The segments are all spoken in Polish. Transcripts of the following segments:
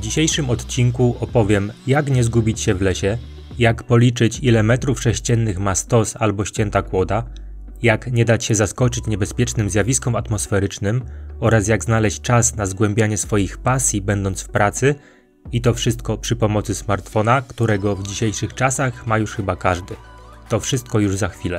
dzisiejszym odcinku opowiem, jak nie zgubić się w lesie, jak policzyć, ile metrów sześciennych ma stos albo ścięta kłoda, jak nie dać się zaskoczyć niebezpiecznym zjawiskom atmosferycznym oraz jak znaleźć czas na zgłębianie swoich pasji będąc w pracy i to wszystko przy pomocy smartfona, którego w dzisiejszych czasach ma już chyba każdy. To wszystko już za chwilę.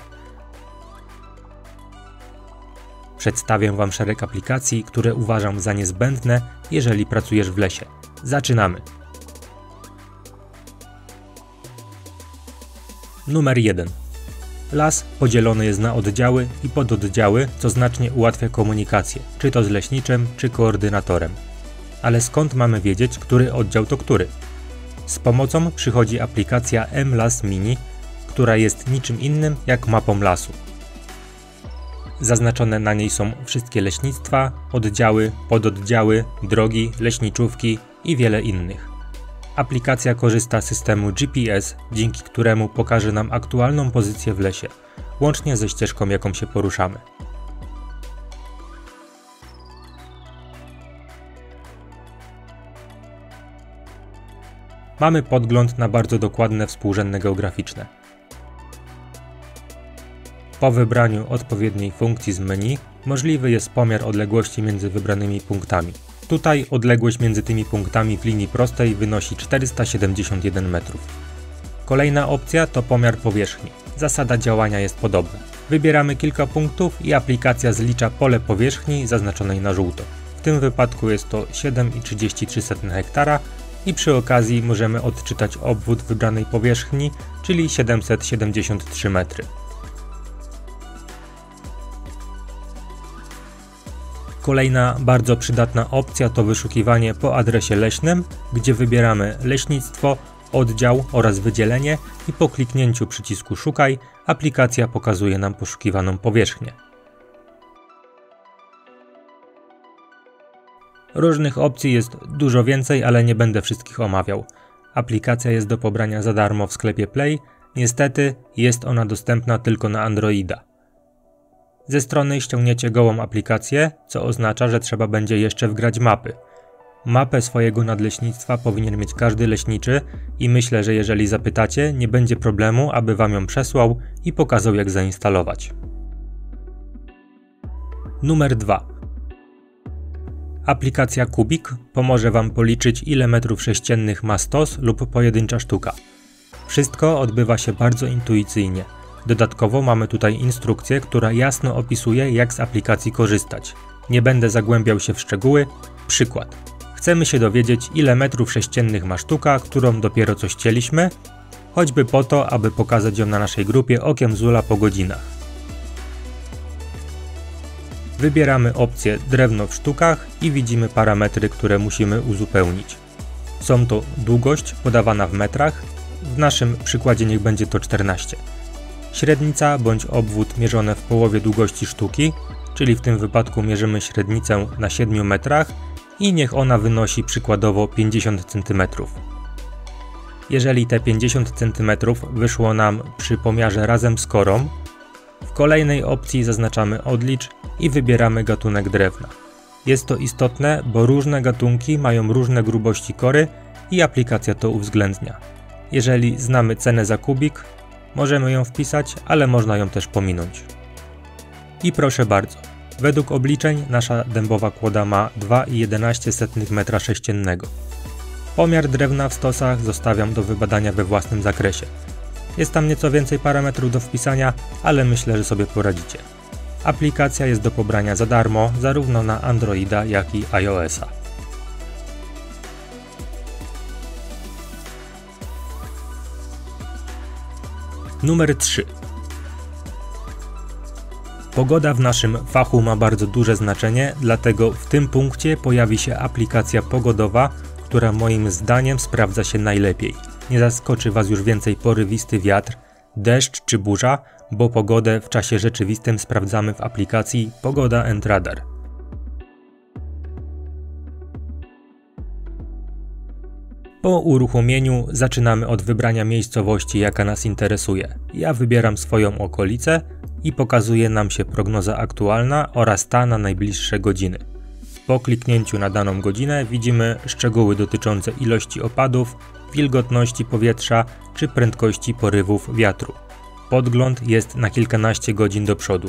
Przedstawię Wam szereg aplikacji, które uważam za niezbędne, jeżeli pracujesz w lesie. Zaczynamy! Numer 1. Las podzielony jest na oddziały i pododdziały, co znacznie ułatwia komunikację, czy to z leśniczym, czy koordynatorem. Ale skąd mamy wiedzieć, który oddział to który? Z pomocą przychodzi aplikacja mLas Mini, która jest niczym innym jak mapą lasu. Zaznaczone na niej są wszystkie leśnictwa, oddziały, pododdziały, drogi, leśniczówki i wiele innych. Aplikacja korzysta z systemu GPS, dzięki któremu pokaże nam aktualną pozycję w lesie, łącznie ze ścieżką, jaką się poruszamy. Mamy podgląd na bardzo dokładne współrzędne geograficzne. Po wybraniu odpowiedniej funkcji z menu możliwy jest pomiar odległości między wybranymi punktami. Tutaj odległość między tymi punktami w linii prostej wynosi 471 metrów. Kolejna opcja to pomiar powierzchni. Zasada działania jest podobna. Wybieramy kilka punktów i aplikacja zlicza pole powierzchni zaznaczonej na żółto. W tym wypadku jest to 7,33 hektara i przy okazji możemy odczytać obwód wybranej powierzchni, czyli 773 metry. Kolejna bardzo przydatna opcja to wyszukiwanie po adresie leśnym, gdzie wybieramy leśnictwo, oddział oraz wydzielenie i po kliknięciu przycisku Szukaj aplikacja pokazuje nam poszukiwaną powierzchnię. Różnych opcji jest dużo więcej, ale nie będę wszystkich omawiał. Aplikacja jest do pobrania za darmo w sklepie Play, niestety jest ona dostępna tylko na Androida. Ze strony ściągniecie gołą aplikację, co oznacza, że trzeba będzie jeszcze wgrać mapy. Mapę swojego nadleśnictwa powinien mieć każdy leśniczy i myślę, że jeżeli zapytacie, nie będzie problemu, aby Wam ją przesłał i pokazał, jak zainstalować. Numer 2. Aplikacja Kubik pomoże Wam policzyć, ile metrów sześciennych ma stos lub pojedyncza sztuka. Wszystko odbywa się bardzo intuicyjnie. Dodatkowo mamy tutaj instrukcję, która jasno opisuje, jak z aplikacji korzystać. Nie będę zagłębiał się w szczegóły. Przykład. Chcemy się dowiedzieć, ile metrów sześciennych ma sztuka, którą dopiero co ścięliśmy, choćby po to, aby pokazać ją na naszej grupie okiem Zula po godzinach. Wybieramy opcję drewno w sztukach i widzimy parametry, które musimy uzupełnić. Są to długość podawana w metrach, w naszym przykładzie niech będzie to 14. Średnica bądź obwód mierzone w połowie długości sztuki, czyli w tym wypadku mierzymy średnicę na 7 metrach i niech ona wynosi przykładowo 50 cm. Jeżeli te 50 cm wyszło nam przy pomiarze razem z korą, w kolejnej opcji zaznaczamy odlicz i wybieramy gatunek drewna. Jest to istotne, bo różne gatunki mają różne grubości kory i aplikacja to uwzględnia. Jeżeli znamy cenę za kubik, możemy ją wpisać, ale można ją też pominąć. I proszę bardzo, według obliczeń nasza dębowa kłoda ma 2,11 m². Pomiar drewna w stosach zostawiam do wybadania we własnym zakresie. Jest tam nieco więcej parametrów do wpisania, ale myślę, że sobie poradzicie. Aplikacja jest do pobrania za darmo, zarówno na Androida, jak i iOS-a. Numer 3. Pogoda w naszym fachu ma bardzo duże znaczenie, dlatego w tym punkcie pojawi się aplikacja pogodowa, która moim zdaniem sprawdza się najlepiej. Nie zaskoczy Was już więcej porywisty wiatr, deszcz czy burza, bo pogodę w czasie rzeczywistym sprawdzamy w aplikacji Pogoda & Radar. Po uruchomieniu zaczynamy od wybrania miejscowości, jaka nas interesuje. Ja wybieram swoją okolicę i pokazuje nam się prognoza aktualna oraz ta na najbliższe godziny. Po kliknięciu na daną godzinę widzimy szczegóły dotyczące ilości opadów, wilgotności powietrza czy prędkości porywów wiatru. Podgląd jest na kilkanaście godzin do przodu.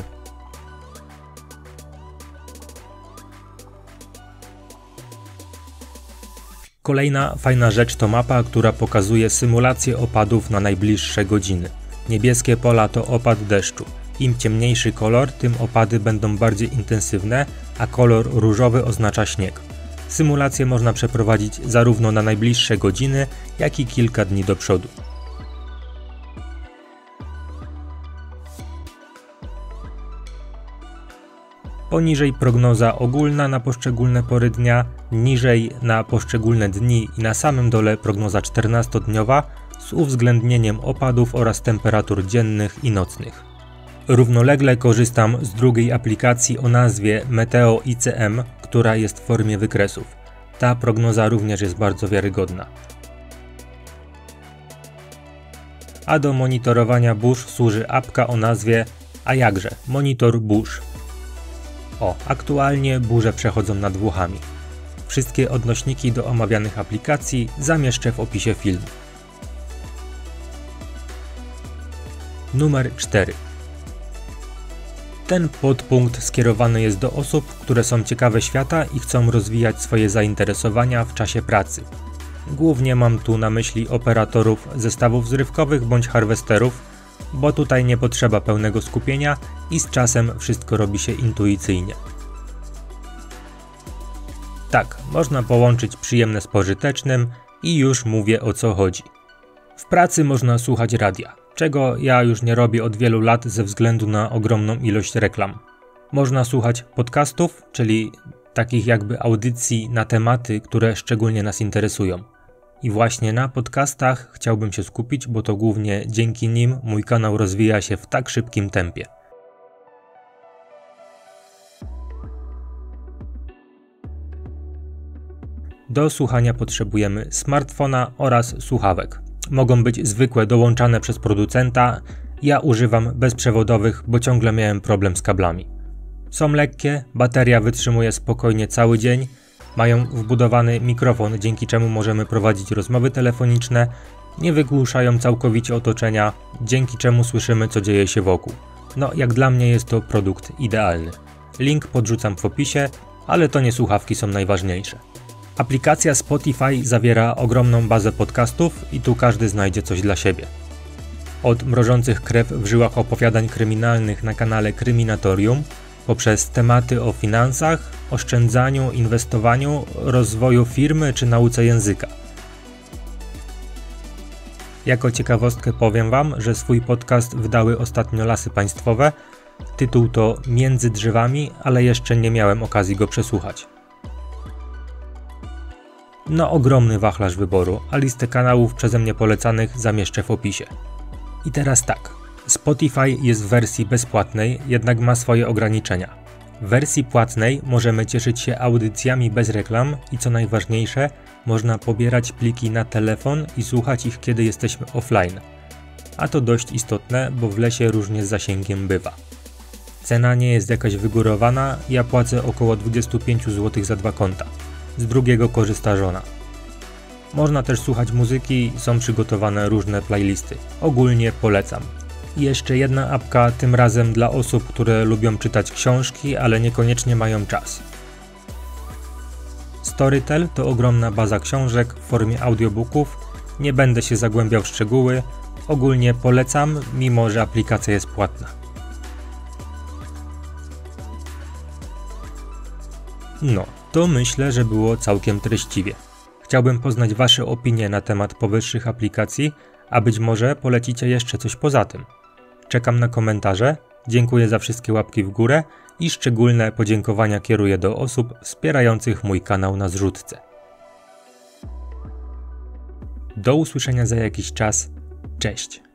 Kolejna fajna rzecz to mapa, która pokazuje symulację opadów na najbliższe godziny. Niebieskie pola to opad deszczu. Im ciemniejszy kolor, tym opady będą bardziej intensywne, a kolor różowy oznacza śnieg. Symulację można przeprowadzić zarówno na najbliższe godziny, jak i kilka dni do przodu. Poniżej prognoza ogólna na poszczególne pory dnia, niżej na poszczególne dni i na samym dole prognoza 14-dniowa z uwzględnieniem opadów oraz temperatur dziennych i nocnych. Równolegle korzystam z drugiej aplikacji o nazwie Meteo ICM, która jest w formie wykresów. Ta prognoza również jest bardzo wiarygodna. A do monitorowania burz służy apka o nazwie A jakże, Monitor Burz. Aktualnie burze przechodzą nad Włochami. Wszystkie odnośniki do omawianych aplikacji zamieszczę w opisie filmu. Numer 4. Ten podpunkt skierowany jest do osób, które są ciekawe świata i chcą rozwijać swoje zainteresowania w czasie pracy. Głównie mam tu na myśli operatorów zestawów zrywkowych bądź harwesterów, bo tutaj nie potrzeba pełnego skupienia i z czasem wszystko robi się intuicyjnie. Tak, można połączyć przyjemne z pożytecznym i już mówię, o co chodzi. W pracy można słuchać radia, czego ja już nie robię od wielu lat ze względu na ogromną ilość reklam. Można słuchać podcastów, czyli takich jakby audycji na tematy, które szczególnie nas interesują. I właśnie na podcastach chciałbym się skupić, bo to głównie dzięki nim mój kanał rozwija się w tak szybkim tempie. Do słuchania potrzebujemy smartfona oraz słuchawek. Mogą być zwykłe, dołączane przez producenta. Ja używam bezprzewodowych, bo ciągle miałem problem z kablami. Są lekkie, bateria wytrzymuje spokojnie cały dzień. Mają wbudowany mikrofon, dzięki czemu możemy prowadzić rozmowy telefoniczne, nie wygłuszają całkowicie otoczenia, dzięki czemu słyszymy, co dzieje się wokół. No, jak dla mnie jest to produkt idealny. Link podrzucam w opisie, ale to nie słuchawki są najważniejsze. Aplikacja Spotify zawiera ogromną bazę podcastów i tu każdy znajdzie coś dla siebie. Od mrożących krew w żyłach opowiadań kryminalnych na kanale Kryminatorium, poprzez tematy o finansach, oszczędzaniu, inwestowaniu, rozwoju firmy czy nauce języka. Jako ciekawostkę powiem Wam, że swój podcast wydały ostatnio Lasy Państwowe. Tytuł to Między drzewami, ale jeszcze nie miałem okazji go przesłuchać. No, ogromny wachlarz wyboru, a listę kanałów przeze mnie polecanych zamieszczę w opisie. I teraz tak. Spotify jest w wersji bezpłatnej, jednak ma swoje ograniczenia. W wersji płatnej możemy cieszyć się audycjami bez reklam i co najważniejsze, można pobierać pliki na telefon i słuchać ich, kiedy jesteśmy offline. A to dość istotne, bo w lesie różnie z zasięgiem bywa. Cena nie jest jakaś wygórowana, ja płacę około 25 zł za 2 konta. Z drugiego korzysta żona. Można też słuchać muzyki, są przygotowane różne playlisty. Ogólnie polecam. I jeszcze jedna apka, tym razem dla osób, które lubią czytać książki, ale niekoniecznie mają czas. Storytel to ogromna baza książek w formie audiobooków. Nie będę się zagłębiał w szczegóły. Ogólnie polecam, mimo że aplikacja jest płatna. No, to myślę, że było całkiem treściwie. Chciałbym poznać Wasze opinie na temat powyższych aplikacji, a być może polecicie jeszcze coś poza tym. Czekam na komentarze, dziękuję za wszystkie łapki w górę i szczególne podziękowania kieruję do osób wspierających mój kanał na zrzutce. Do usłyszenia za jakiś czas, cześć!